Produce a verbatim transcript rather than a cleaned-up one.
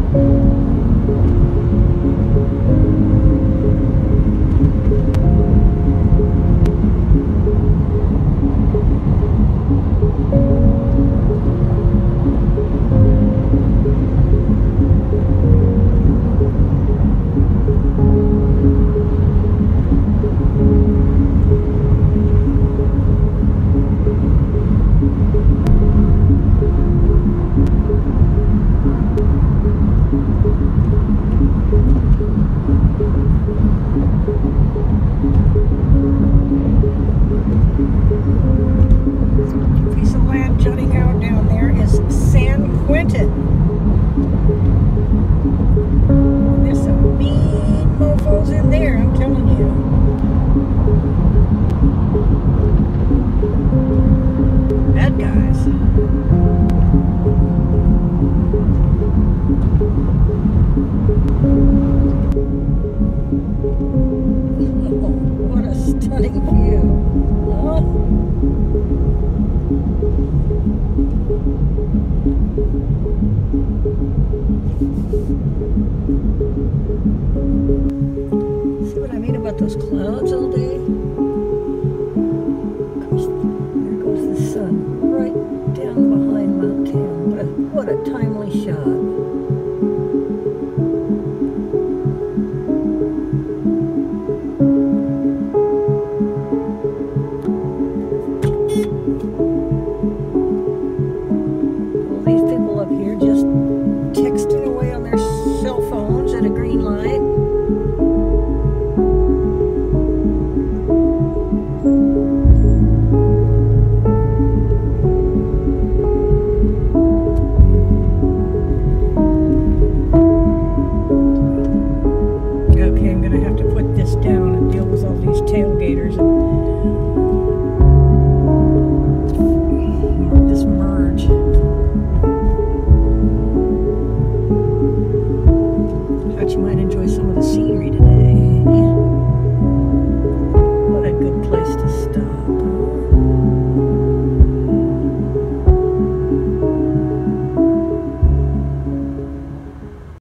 Those clouds all day. Of course, there goes the sun right down behind Mount Tam. What a, what a timely shot. All these people up here just texting away on their cell phones at a green light. Tailgaters